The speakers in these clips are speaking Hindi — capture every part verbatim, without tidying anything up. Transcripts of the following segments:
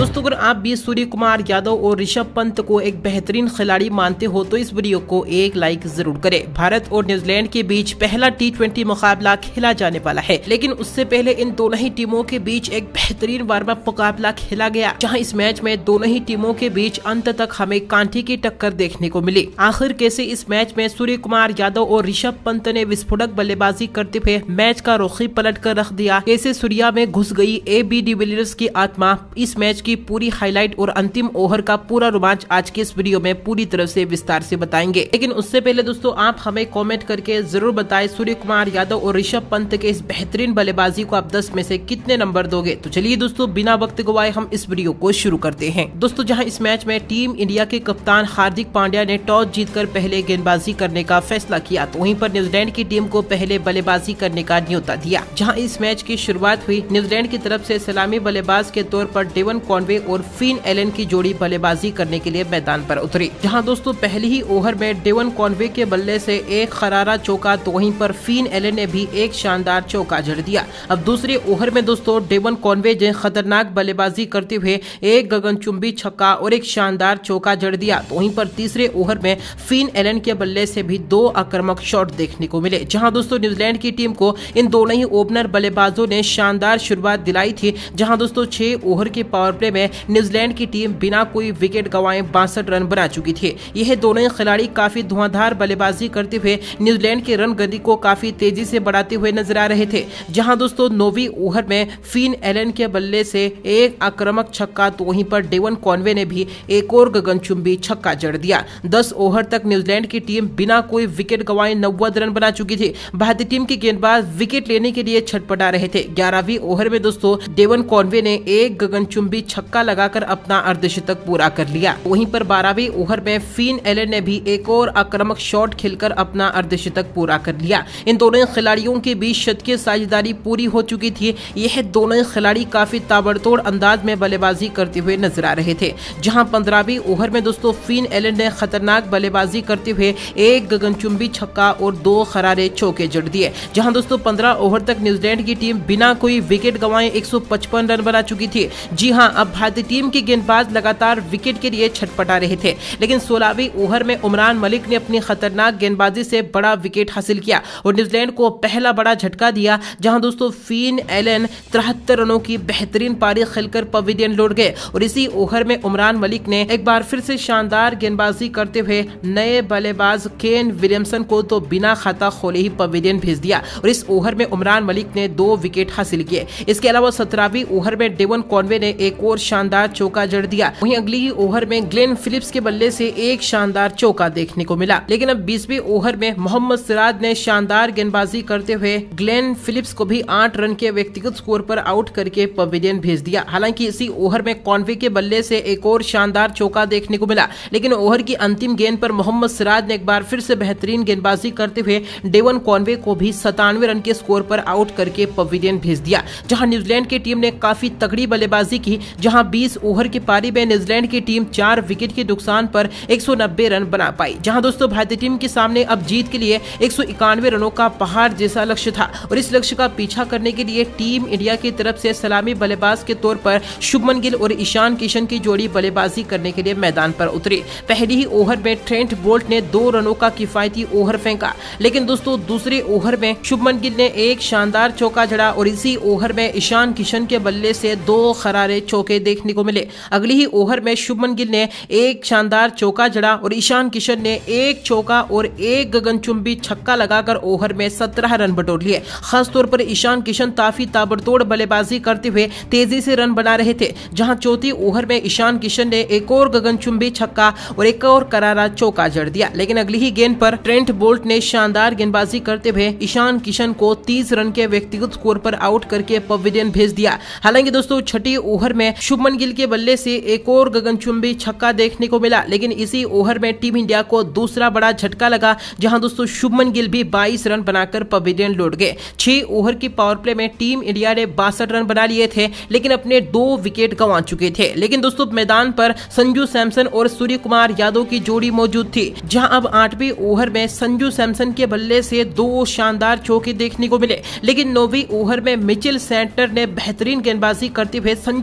दोस्तों अगर आप भी सूर्य कुमार यादव और ऋषभ पंत को एक बेहतरीन खिलाड़ी मानते हो तो इस वीडियो को एक लाइक जरूर करें। भारत और न्यूजीलैंड के बीच पहला टी ट्वेंटी मुकाबला खेला जाने वाला है, लेकिन उससे पहले इन दोनों ही टीमों के बीच एक बेहतरीन वार्म अप मुकाबला खेला गया, जहां इस मैच में दोनों ही टीमों के बीच अंत तक हमें कांटे की टक्कर देखने को मिली। आखिर कैसे इस मैच में सूर्य कुमार यादव और ऋषभ पंत ने विस्फोटक बल्लेबाजी करते हुए मैच का रुख ही पलट कर रख दिया, कैसे सूर्या में घुस गई ए बी डिविलियर्स की आत्मा, इस मैच की पूरी हाईलाइट और अंतिम ओवर का पूरा रोमांच आज के इस वीडियो में पूरी तरह से विस्तार से बताएंगे। लेकिन उससे पहले दोस्तों आप हमें कमेंट करके जरूर बताएं सूर्य कुमार यादव और ऋषभ पंत के इस बेहतरीन बल्लेबाजी को आप दस में से कितने नंबर दोगे। तो चलिए दोस्तों बिना वक्त गवाए हम इस वीडियो को शुरू करते हैं। दोस्तों जहां इस मैच में टीम इंडिया के कप्तान हार्दिक पांड्या ने टॉस जीतकर पहले गेंदबाजी करने का फैसला किया, तो वहीं पर न्यूजीलैंड की टीम को पहले बल्लेबाजी करने का न्योता दिया। जहां इस मैच की शुरुआत हुई, न्यूजीलैंड की तरफ से सलामी बल्लेबाज के तौर पर डेवन कॉनवे और फिन एलन की जोड़ी बल्लेबाजी करने के लिए मैदान पर उतरी। जहां दोस्तों पहले ही ओवर में डेवन कॉनवे के बल्ले से एक खरारा चौका, तो वहीं पर फिन एलन ने भी एक शानदार चौका जड़ दिया। अब दूसरे ओवर में दोस्तों डेवन कॉनवे ने खतरनाक बल्लेबाजी करते हुए एक गगनचुंबी छक्का और एक शानदार चौका जड़ दिया, तो वहीं पर तीसरे ओवर में फिन एलन के बल्ले से भी दो आक्रामक शॉट देखने को मिले। जहां दोस्तों न्यूजीलैंड की टीम को इन दोनों ही ओपनर बल्लेबाजों ने शानदार शुरुआत दिलाई थी। जहां दोस्तों छह ओवर के पावर प्ले में न्यूजीलैंड की टीम बिना कोई विकेट गंवाए बासठ रन बना चुकी थी। यह दोनों ही खिलाड़ी काफी धुआंधार बल्लेबाजी करते हुए न्यूजीलैंड की रन गति को काफी तेजी से बढ़ाते हुए नजर आ रहे थे। जहां दोस्तों नौवीं ओवर में फिन एलन के बल्ले से एक आक्रामक छक्का, तो वहीं पर डेवन कॉनवे ने भी एक और गगनचुंबी छक्का जड़ दिया। दस ओवर तक न्यूजीलैंड की टीम बिना कोई विकेट गंवाए नब्बे रन बना चुकी थी। भारतीय टीम के गेंदबाज विकेट लेने के लिए छटपटा रहे थे। ग्यारहवीं ओवर में दोस्तों डेवन कॉनवे ने एक गगनचुंबी छक्का लगाकर अपना अर्धशतक पूरा कर लिया। वहीं पर बारहवीं ओवर में फिन एलन ने भी एक और आक्रामक शॉट खेलकर अपना अर्धशतक पूरा कर लिया। इन दोनों खिलाड़ियों के बीच शतकीय साझेदारी पूरी हो चुकी थी। यह दोनों खिलाड़ी काफी ताबड़तोड़ अंदाज में बल्लेबाजी करते हुए नजर आ रहे थे। जहां पंद्रहवीं ओवर में दोस्तों फिन एलन ने खतरनाक बल्लेबाजी करते हुए एक गगनचुंबी छक्का और दो खरारे चौके जड़ दिए। जहां दोस्तों पंद्रह ओवर तक न्यूजीलैंड की टीम बिना कोई विकेट गंवाए एक सौ पचपन रन बना चुकी थी। जी हां, अब भारतीय टीम के गेंदबाज लगातार विकेट के लिए छटपटा रहे थे, लेकिन सोलहवीं ओवर में उमरान मलिक ने अपनी खतरनाक गेंदबाजी से बड़ा विकेट हासिल किया और न्यूजीलैंड को पहला बड़ा झटका दिया। जहां दोस्तों फिन एलन तिहत्तर रनों की बेहतरीन पारी खेलकर पवेलियन लौट गए और इसी ओवर में उमरान मलिक ने एक बार फिर से शानदार गेंदबाजी करते हुए नए बल्लेबाज केन विलियमसन को तो बिना खाता खोले ही पवेलियन भेज दिया और इस ओवर में उमरान मलिक ने दो विकेट हासिल किए। इसके अलावा सत्रहवीं ओवर में डेवन कॉनवे ने एक और शानदार चौका जड़ दिया। वहीं अगली ही ओवर में ग्लेन फिलिप्स के बल्ले से एक शानदार चौका देखने को मिला। लेकिन अब बीसवीं ओवर में मोहम्मद सिराज ने शानदार गेंदबाजी करते हुए ग्लेन फिलिप्स को भी आठ रन के व्यक्तिगत स्कोर पर आउट करके पवेलियन भेज दिया। हालांकि इसी ओवर में कॉनवे के बल्ले से एक और शानदार चौका देखने को मिला, लेकिन ओवर की अंतिम गेंद पर मोहम्मद सिराज ने एक बार फिर से बेहतरीन गेंदबाजी करते हुए डेवन कॉनवे को भी सतानवे रन के स्कोर पर आउट करके पवेलियन भेज दिया। जहां न्यूजीलैंड की टीम ने काफी तगड़ी बल्लेबाजी की। जहां बीस ओवर की पारी में न्यूजीलैंड की टीम चार विकेट के नुकसान पर एक सौ नब्बे रन बना पाई। जहां दोस्तों भारतीय टीम के सामने अब जीत के लिए एक सौ इक्यानवे रनों का पहाड़ जैसा लक्ष्य था और इस लक्ष्य का पीछा करने के लिए टीम इंडिया की तरफ से सलामी बल्लेबाज के तौर पर शुभमन गिल और ईशान किशन की जोड़ी बल्लेबाजी करने के लिए मैदान पर उतरी। पहली ही ओवर में ट्रेंट बोल्ट ने दो रनों का किफायती ओवर फेंका, लेकिन दोस्तों दूसरे ओवर में शुभमन गिल ने एक शानदार चौका जड़ा और इसी ओवर में ईशान किशन के बल्ले से दो खरारे चौके देखने को मिले। अगली ही ओवर में शुभमन गिल ने एक शानदार चौका जड़ा और ईशान किशन ने एक चौका और एक गगनचुंबी छक्का लगाकर ओवर में सत्रह रन बटोर लिए। खासतौर पर ईशान किशन काफी ताबड़तोड़ बल्लेबाजी करते हुए तेजी से रन बना रहे थे। जहां चौथी ओवर में ईशान किशन ने एक और गगनचुंबी छक्का और एक और करारा चौका जड़ दिया, लेकिन अगली ही गेंद पर ट्रेंट बोल्ट ने शानदार गेंदबाजी करते हुए ईशान किशन को तीस रन के व्यक्तिगत स्कोर पर आउट करके पवेलियन भेज दिया। हालांकि दोस्तों छठी ओवर में शुभमन गिल के बल्ले से एक और गगनचुंबी छक्का देखने को मिला, लेकिन इसी ओवर में टीम इंडिया को दूसरा बड़ा झटका लगा। जहां दोस्तों शुभमन गिल भी बाईस रन बनाकर पवेलियन लौट गए। छह ओवर की पावर प्ले में टीम इंडिया ने बासठ रन बना लिए थे, लेकिन अपने दो विकेट गंवा चुके थे। लेकिन दोस्तों मैदान पर संजू सैमसन और सूर्य कुमार यादव की जोड़ी मौजूद थी। जहां अब आठवीं ओवर में संजू सैमसन के बल्ले से दो शानदार चौके देखने को मिले, लेकिन नौवीं ओवर में मिचेल सेंटर ने बेहतरीन गेंदबाजी करते हुए संजू सैमसन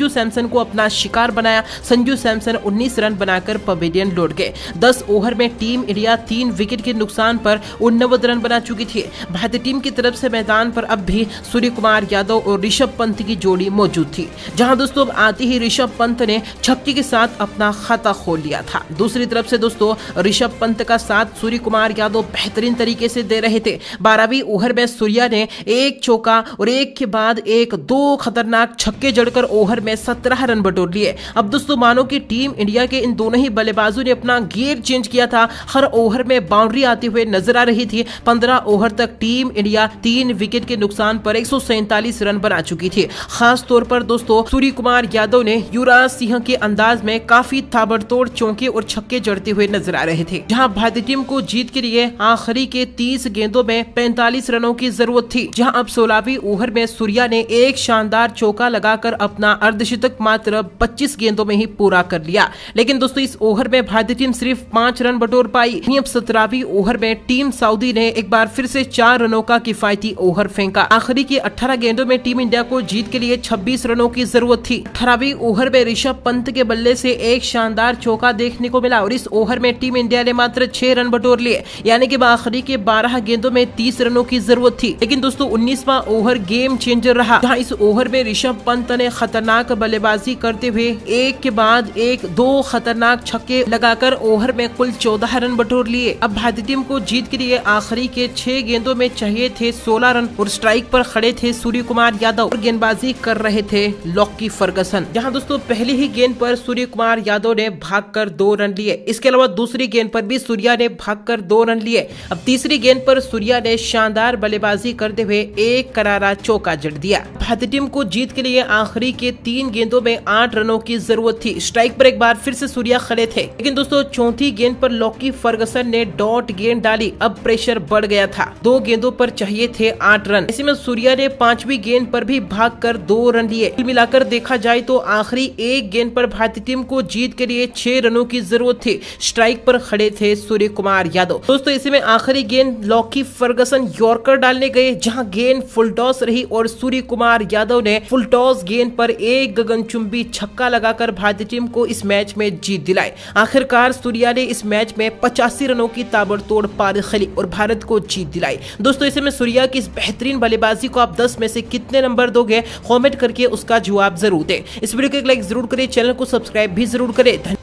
को अपना शिकार बनाया। संजू सैमसन उन्नीस रन बनाकर पवेलियन लौट गए। दस ओवर में टीम इंडिया तीन विकेट के नुकसान पर उन्नवे रन बना चुकी थी। भारतीय टीम की तरफ से मैदान पर अब भी सूर्य कुमार यादव और ऋषभ पंत की जोड़ी मौजूद थी, जहां दोस्तों अब आते ही ऋषभ पंत ने छक्के के साथ अपना खाता खोल लिया था। दूसरी तरफ से दोस्तों ऋषभ पंत का साथ सूर्य कुमार यादव बेहतरीन तरीके से दे रहे थे। बारहवीं ओवर में सूर्या ने एक चौका और एक के बाद एक दो खतरनाक छक्के जड़कर ओवर में सत्रह रन बटोर लिए। अब दोस्तों मानो कि टीम इंडिया के इन दोनों ही बल्लेबाजों ने अपना गियर चेंज किया था। हर ओवर में बाउंड्री आती हुई नजर आ रही थी। पंद्रह ओवर तक टीम इंडिया तीन विकेट के नुकसान पर एक सौ सैंतालीस रन बना चुकी थी। खास तौर पर दोस्तों सूर्य कुमार यादव ने युवराज सिंह के अंदाज में काफी ताबड़तोड़ चौके और छक्के जड़ते हुए नजर आ रहे थे। जहां भारतीय टीम को जीत के लिए आखिरी के तीस गेंदों में पैंतालीस रनों की जरूरत थी, जहां अब सोलहवीं ओवर में सूर्या ने एक शानदार चौका लगाकर अपना अर्धशतक मात्र पच्चीस गेंदों में ही पूरा कर लिया। लेकिन दोस्तों इस ओवर में भारतीय टीम सिर्फ पांच रन बटोर पाई। अब सत्रहवीं ओवर में टीम सऊदी ने एक बार फिर से चार रनों का किफायती ओवर फेंका। आखिरी के अठारह गेंदों में टीम इंडिया को जीत के लिए छब्बीस रनों की जरूरत थी। अठारहवीं ओवर में ऋषभ पंत के बल्ले से एक शानदार चौका देखने को मिला और इस ओवर में टीम इंडिया ने मात्र छह रन बटोर लिए, यानी कि आखिरी के बारह गेंदों में तीस रनों की जरूरत थी। लेकिन दोस्तों उन्नीसवां ओवर गेम चेंजर रहा, जहां इस ओवर में ऋषभ पंत ने खतरनाक बल्लेबाजी करते हुए एक के बाद एक दो खतरनाक छक्के लगाकर ओवर में कुल चौदह रन बटोर लिए। अब भारतीय टीम को जीत के लिए आखिरी के छह गेंदों में चाहिए थे सोलह रन और स्ट्राइक पर खड़े थे सूर्य कुमार यादव और गेंदबाजी कर रहे थे लॉकी फर्गसन। जहां दोस्तों पहली ही गेंद पर सूर्य कुमार यादव ने भागकर दो रन लिए। इसके अलावा दूसरी गेंद पर भी सूर्या ने भागकर दो रन लिए। अब तीसरी गेंद पर सूर्या ने शानदार बल्लेबाजी करते हुए एक करारा चौका जड़ दिया। भारतीय टीम को जीत के लिए आखिरी के तीन गेंदों में आठ रनों की जरूरत थी। स्ट्राइक पर एक बार फिर से सूर्या खड़े थे, लेकिन दोस्तों चौथी गेंद पर लॉकी फर्गसन ने डॉट गेंद डाली। अब प्रेशर बढ़ गया था। दो गेंदों पर चाहिए थे आठ रन। ऐसे में सूर्या ने पांचवी गेंद पर भी भागकर दो रन लिए। कुल मिलाकर देखा जाए तो आखिरी एक गेंद पर भारतीय टीम को जीत के लिए छह रनों की जरूरत थी। स्ट्राइक पर खड़े थे सूर्य कुमार यादव। दोस्तों ऐसे में आखिरी गेंद लॉकी फर्गसन यॉर्कर डालने गए, जहां गेंद फुल टॉस रही और सूर्य कुमार यादव ने फुल टॉस गेंद पर एक गगनचुंबी छक्का लगाकर भारतीय टीम को इस मैच में जीत दिलाई। आखिरकार सूर्या ने इस मैच में पचासी रनों की ताबड़तोड़ पारी खेली और भारत को जीत दिलाई। दोस्तों ऐसे में सूर्या की इस बेहतरीन बल्लेबाजी को आप दस में से कितने नंबर दोगे? कमेंट करके उसका जवाब जरूर दें। इस वीडियो को एक लाइक जरूर करें, चैनल को सब्सक्राइब भी जरूर करें।